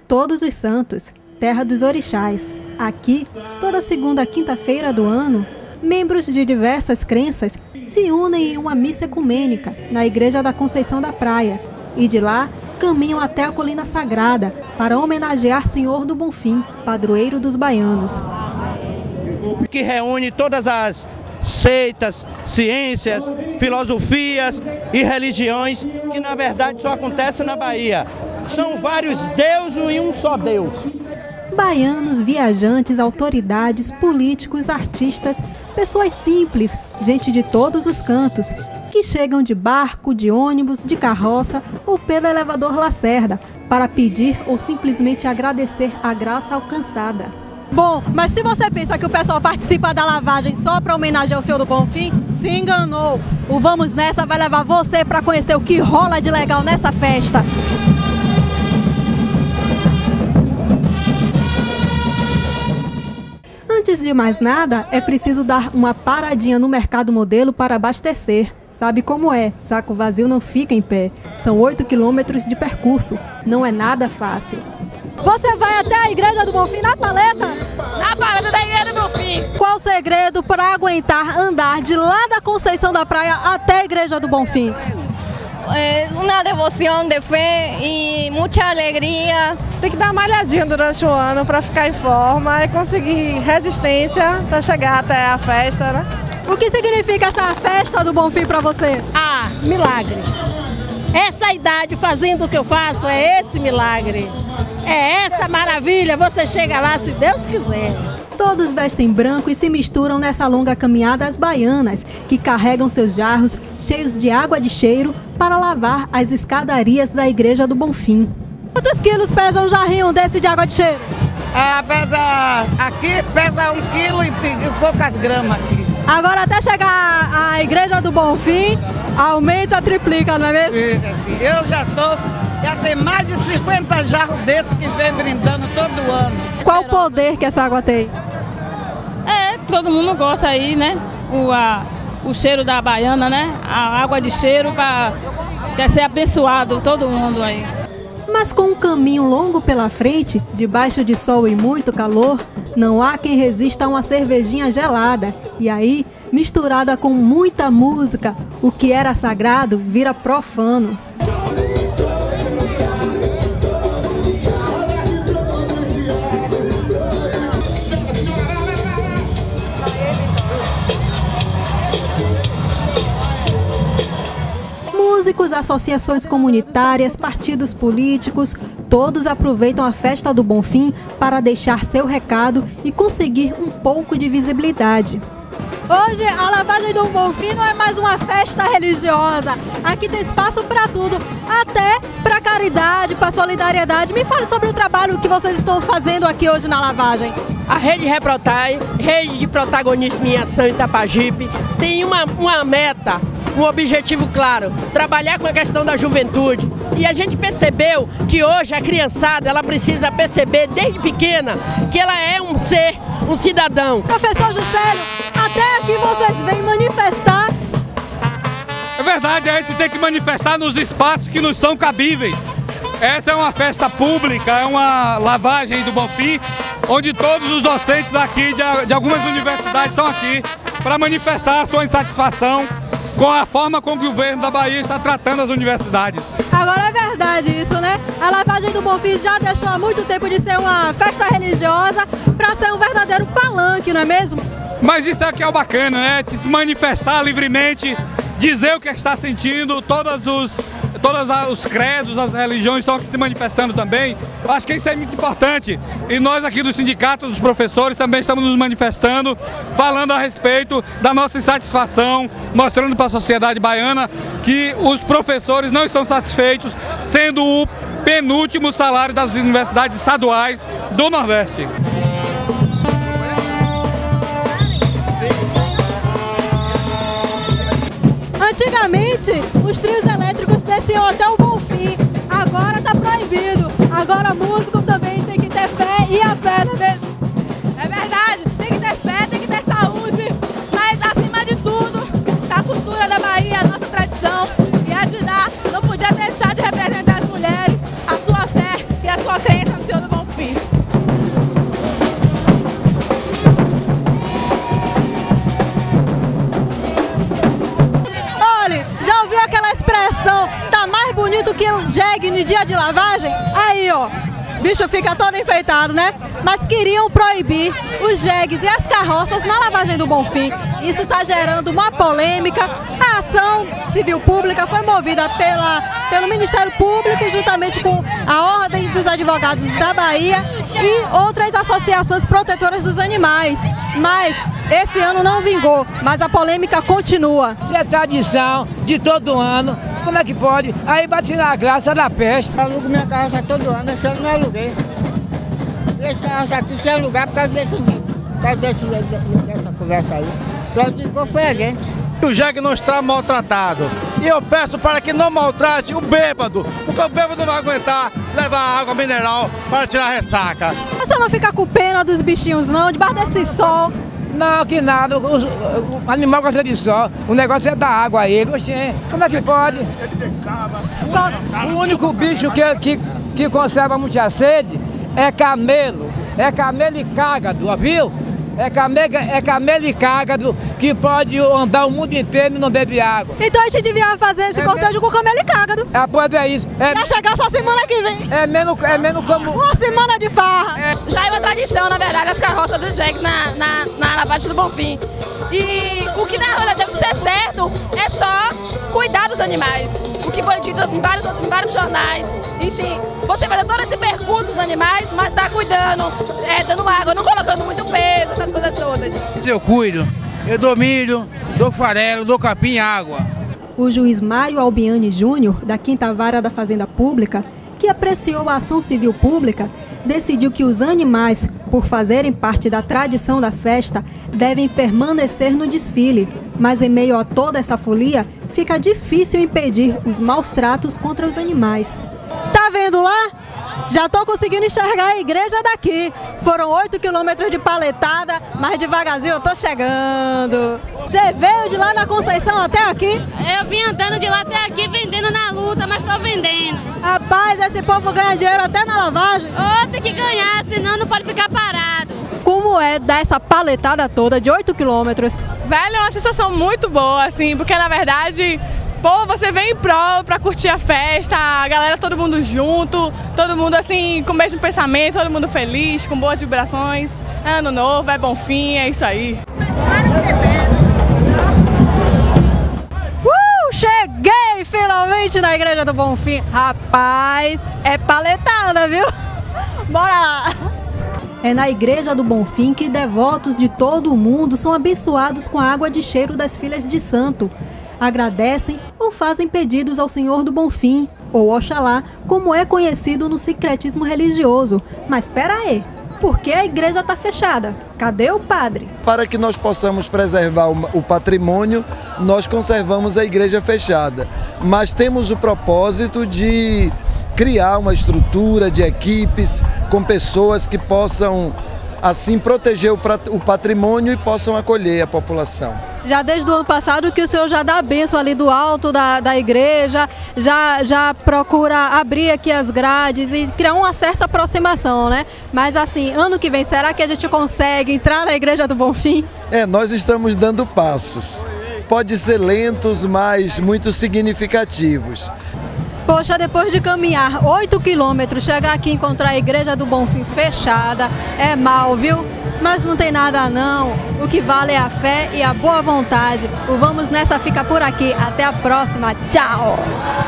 Todos os Santos, terra dos orixás. Aqui, toda segunda quinta-feira do ano, membros de diversas crenças se unem em uma missa ecumênica na Igreja da Conceição da Praia e de lá caminham até a Colina Sagrada para homenagear Senhor do Bonfim, padroeiro dos baianos. Que reúne todas as seitas, ciências, filosofias e religiões que na verdade só acontecem na Bahia. São vários deuses e um só Deus. Baianos, viajantes, autoridades, políticos, artistas, pessoas simples, gente de todos os cantos, que chegam de barco, de ônibus, de carroça ou pelo elevador Lacerda para pedir ou simplesmente agradecer a graça alcançada. Bom, mas se você pensa que o pessoal participa da lavagem só para homenagear o Senhor do Bonfim, se enganou. O Vamos Nessa vai levar você para conhecer o que rola de legal nessa festa. Antes de mais nada, é preciso dar uma paradinha no Mercado Modelo para abastecer. Sabe como é? Saco vazio não fica em pé. São 8 quilômetros de percurso. Não é nada fácil. Você vai até a Igreja do Bonfim na paleta? Na paleta da Igreja do Bonfim. Qual o segredo para aguentar andar de lá da Conceição da Praia até a Igreja do Bonfim? É uma devoção de fé e muita alegria. Tem que dar uma malhadinha durante o ano para ficar em forma e conseguir resistência para chegar até a festa, né? O que significa essa festa do Bonfim para você? Ah, milagre. Essa idade fazendo o que eu faço é esse milagre. É essa maravilha, você chega lá se Deus quiser. Todos vestem branco e se misturam nessa longa caminhada às baianas, que carregam seus jarros cheios de água de cheiro para lavar as escadarias da Igreja do Bonfim. Quantos quilos pesa um jarrinho desse de água de cheiro? Aqui pesa 1 quilo e poucas gramas aqui. Agora até chegar à Igreja do Bonfim, aumenta, triplica, não é mesmo? Eu já tem mais de 50 jarros desses que vem brindando todo ano. Qual o poder que essa água tem? Todo mundo gosta aí, né? O cheiro da baiana, né? A água de cheiro quer ser abençoado, todo mundo aí. Mas com um caminho longo pela frente, debaixo de sol e muito calor, não há quem resista a uma cervejinha gelada. E aí, misturada com muita música, o que era sagrado vira profano. Músicos, associações comunitárias, partidos políticos, todos aproveitam a festa do Bonfim para deixar seu recado e conseguir um pouco de visibilidade. Hoje a lavagem do Bonfim não é mais uma festa religiosa. Aqui tem espaço para tudo, até para caridade, para solidariedade. Me fale sobre o trabalho que vocês estão fazendo aqui hoje na lavagem. A Rede Reprotai, Rede de Protagonismo em Ação Itapajipe, tem uma meta, um objetivo claro, trabalhar com a questão da juventude. E a gente percebeu que hoje a criançada ela precisa perceber desde pequena que ela é um ser, um cidadão. Professor Juscelio, até aqui vocês vêm manifestar. É verdade, a gente tem que manifestar nos espaços que nos são cabíveis. Essa é uma festa pública, é uma lavagem do Bonfim, onde todos os docentes aqui de algumas universidades estão aqui para manifestar a sua insatisfação com a forma como o governo da Bahia está tratando as universidades. Agora é verdade isso, né? A lavagem do Bonfim já deixou há muito tempo de ser uma festa religiosa para ser um verdadeiro palanque, não é mesmo? Mas isso aqui é o bacana, né? De se manifestar livremente, dizer o que está sentindo, todos os credos, as religiões estão aqui se manifestando também. Acho que isso é muito importante. E nós aqui do sindicato dos professores também estamos nos manifestando, falando a respeito da nossa insatisfação, mostrando para a sociedade baiana que os professores não estão satisfeitos, sendo o penúltimo salário das universidades estaduais do Nordeste. Antigamente, os trios elétricos desciam até o Bonfim, agora está proibido. Agora músico também tem que ter fé e a fé, não é mesmo? É verdade, tem que ter fé, tem que ter saúde, mas acima de tudo, da cultura da Bahia, a nossa tradição e ajudar, não podia deixar de representar as mulheres, a sua fé e a sua crença no seu jegue no dia de lavagem? Aí, ó, bicho fica todo enfeitado, né? Mas queriam proibir os jegues e as carroças na lavagem do Bonfim. Isso está gerando uma polêmica. A ação civil pública foi movida pelo Ministério Público, juntamente com a Ordem dos Advogados da Bahia e outras associações protetoras dos animais. Mas esse ano não vingou, mas a polêmica continua. Isso é tradição de todo ano. Como é que pode? Aí vai tirar a graça da festa. Eu alugo minha carroça todo ano, esse ano não aluguei. Esse carroça aqui se alugar por causa dessa conversa aí. Prejudicou foi a gente. O jegue não está maltratado. E eu peço para que não maltrate o bêbado, porque o bêbado não vai aguentar levar água mineral para tirar a ressaca. Mas você não fica com pena dos bichinhos não, debaixo desse sol? Não, que nada, o animal gosta de sol, o negócio é dar água a ele. Oxê, como é que pode? O único bicho que conserva muita sede é camelo e cágado, viu? É camelo e cágado que pode andar o mundo inteiro e não bebe água. Então a gente devia fazer esse cortejo com camelo e cágado. Pois é isso. Vai chegar só semana que vem. É mesmo como... Uma semana de farra. Já é uma tradição, na verdade, as carroças dos jegues na lavagem do Bonfim. E o que na verdade deve ser certo é só cuidar dos animais. O que foi dito em vários jornais. E sim, você fazer todo esse percurso dos animais, mas está cuidando, dando água, não colocando muito peso, essas coisas todas. Eu cuido, eu dou milho, dou farelo, dou capim e água. O juiz Mário Albiani Júnior, da 5ª Vara da Fazenda Pública, que apreciou a ação civil pública, decidiu que os animais, por fazerem parte da tradição da festa, devem permanecer no desfile. Mas em meio a toda essa folia, fica difícil impedir os maus tratos contra os animais. Tá vendo lá? Já tô conseguindo enxergar a igreja daqui. Foram 8 quilômetros de paletada, mas devagarzinho eu tô chegando. Você veio de lá na Conceição até aqui? Eu vim andando de lá até aqui, vendendo na luta, mas tô vendendo. Rapaz, esse povo ganha dinheiro até na lavagem. Tem que ganhar, senão não pode ficar parado. Como é dar essa paletada toda de 8 quilômetros? Velho, é uma sensação muito boa, assim, porque na verdade... Pô, você vem em prol pra curtir a festa, a galera, todo mundo junto, todo mundo assim, com o mesmo pensamento, todo mundo feliz, com boas vibrações. É ano novo, é Bonfim, é isso aí. Cheguei finalmente na igreja do Bonfim. Rapaz, é paletada, viu? Bora lá! É na igreja do Bonfim que devotos de todo o mundo são abençoados com a água de cheiro das filhas de santo. Agradecem ou fazem pedidos ao Senhor do Bonfim, ou Oxalá, como é conhecido no sincretismo religioso. Mas espera aí, por que a igreja está fechada? Cadê o padre? Para que nós possamos preservar o patrimônio, nós conservamos a igreja fechada. Mas temos o propósito de criar uma estrutura de equipes com pessoas que possam, assim, proteger o patrimônio e possam acolher a população. Já desde o ano passado que o senhor já dá a bênção ali do alto da igreja, já procura abrir aqui as grades e criar uma certa aproximação, né? Mas assim, ano que vem, será que a gente consegue entrar na igreja do Bonfim? Nós estamos dando passos. Pode ser lentos, mas muito significativos. Poxa, depois de caminhar 8 quilômetros, chegar aqui e encontrar a igreja do Bonfim fechada, é mal, viu? Mas não tem nada não, o que vale é a fé e a boa vontade. O Vamos Nessa fica por aqui, até a próxima, tchau!